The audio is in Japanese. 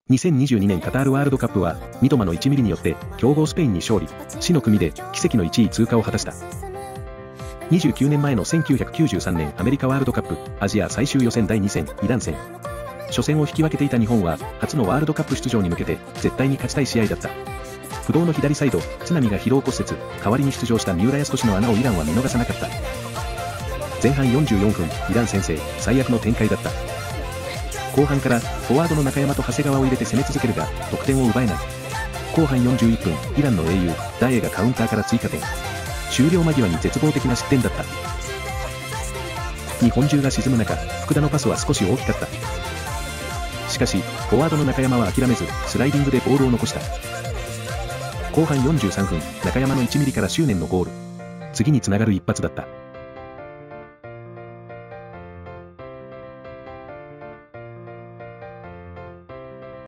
2022年カタールワールドカップは、三笘の1ミリによって、強豪スペインに勝利、死の組で奇跡の1位通過を果たした。29年前の1993年アメリカワールドカップ、アジア最終予選第2戦、イラン戦。初戦を引き分けていた日本は、初のワールドカップ出場に向けて、絶対に勝ちたい試合だった。不動の左サイド、津波が疲労骨折、代わりに出場した三浦泰年の穴をイランは見逃さなかった。前半44分、イラン先制、最悪の展開だった。後半からフォワードの中山と長谷川を入れて攻め続けるが得点を奪えない。後半41分、イランの英雄ダエエがカウンターから追加点。終了間際に絶望的な失点だった。日本中が沈む中、福田のパスは少し大きかった。しかしフォワードの中山は諦めずスライディングでボールを残した。後半43分、中山の1ミリから執念のゴール。次につながる一発だった。